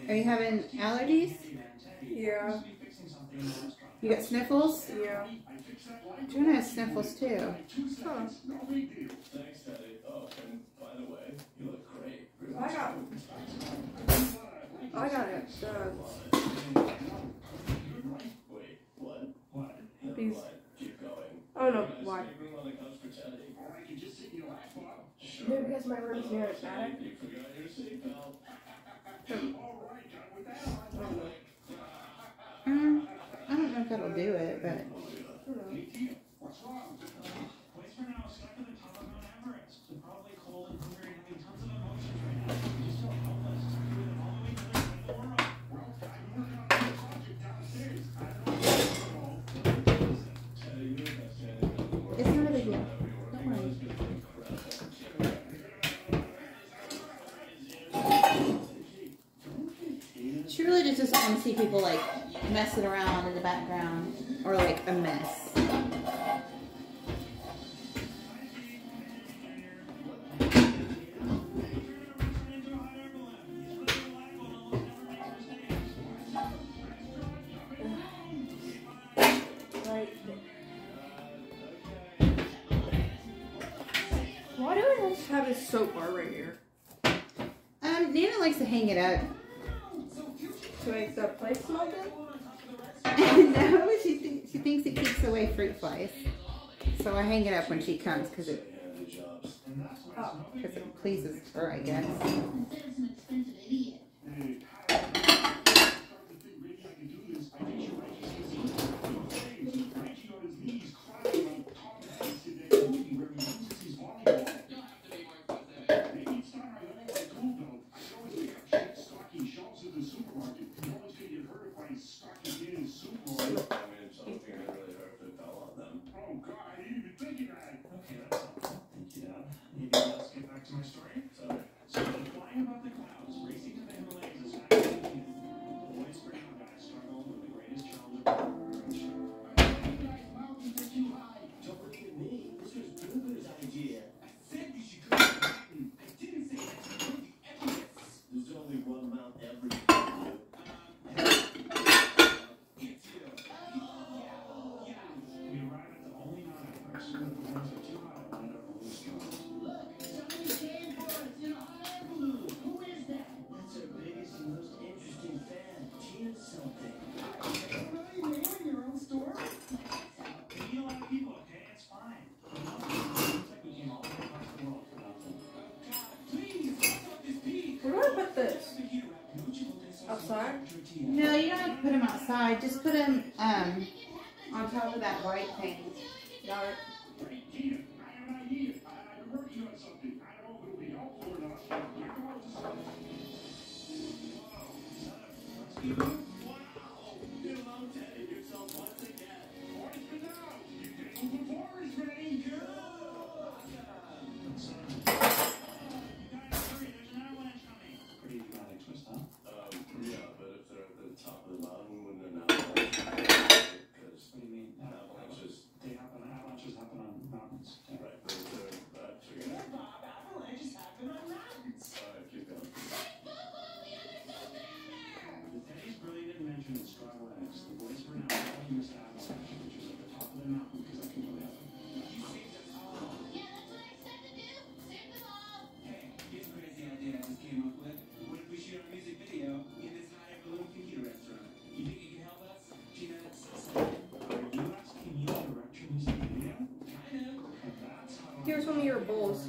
Are you having allergies? Yeah. You got sniffles? Yeah. Jonah has sniffles too. Huh. I got it. These. I don't know why. Maybe because my room's near a attic. I don't know if that'll do it, but. It's not a big deal. Don't worry. She really just doesn't want to see people like messing around in the background or like a mess. Why do I just have this soap bar right here? Nana likes to hang it up. To make the place smell good? No, she thinks it keeps away fruit flies. So I hang it up when she comes because it pleases her, I guess. No, you don't have to put them outside. Just put them on top of that white thing. Got it. Here's one of your bowls.